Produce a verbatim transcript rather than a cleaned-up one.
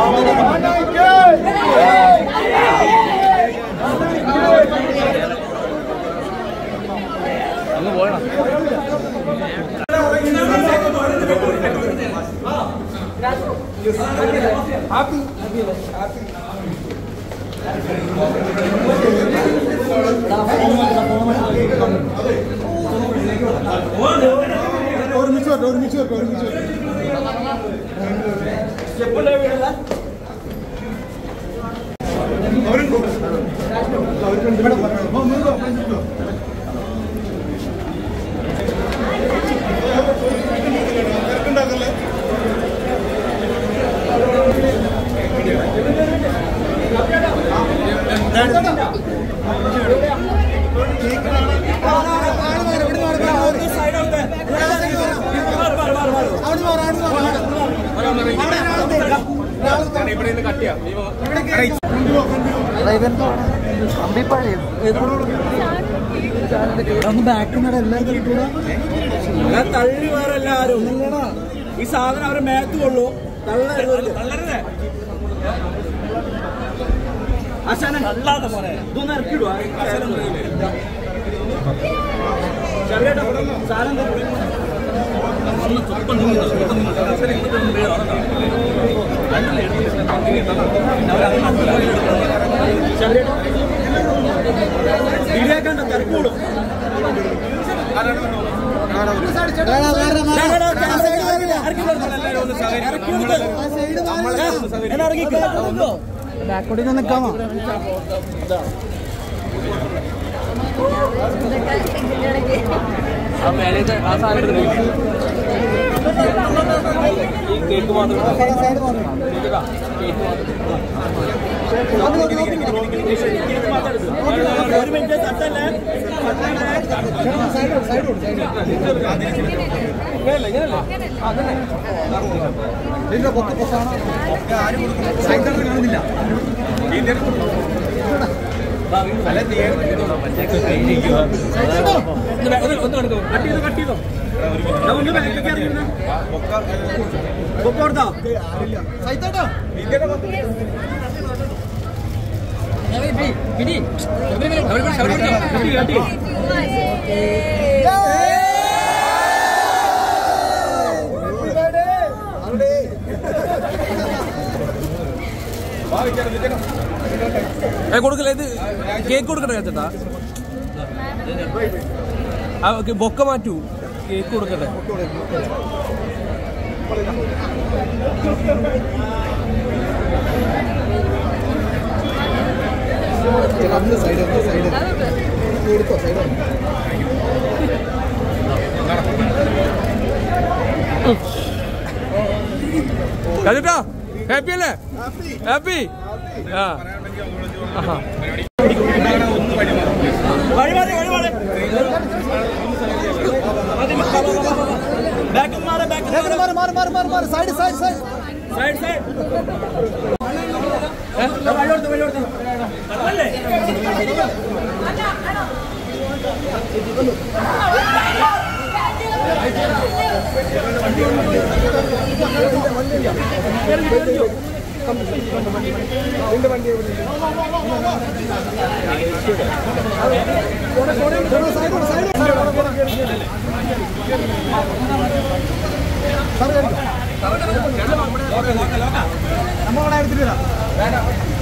അങ്ങ് പോയണം. Happy happy ഒരുമിച്ച് വരട്ടെ ഒരുമിച്ച് വരട്ടെ ഒരുമിച്ച് വരട്ടെ തള്ളി വേറെല്ലാരും ഈ സാധനം അവരെ മേത്ത് കൊള്ളൂ. തള്ളരുത് ആശാനെ അല്ലാതെ പോലെ ഇതൊന്നും ഇറക്കിടുവാ. സാധനം ശരിയാക്കണ്ട തിരക്കൂടും. ബാക്കോട്ടിൽ നിൽക്കാമോ? ആ മേലെ ആ സാധനം കേക്ക് മാത്രം ഒരു മിനിറ്റ് തട്ടല്ലേ കാണുന്നില്ല. കൊടുക്കല്ലേ ഇത് കേക്ക് കൊടുക്കട്ടെ ചേട്ടാ. ബൊക്ക മാറ്റൂ, കേക്ക് കൊടുക്കട്ടെ. ചേട്ടാ ഹാപ്പി അല്ലേ? ഹാപ്പി. ആ വഴിമാറി വഴിമാറി ബാക്ക് മാറി ബാക്ക് മാറി മാറി മാറി മാറി മാറി side side side side side വഴി കൊടുത്തു വഴി കൊടുത്തു അല്ലേ നമ്മളവിടെ എടുത്തിട്ടില്ല.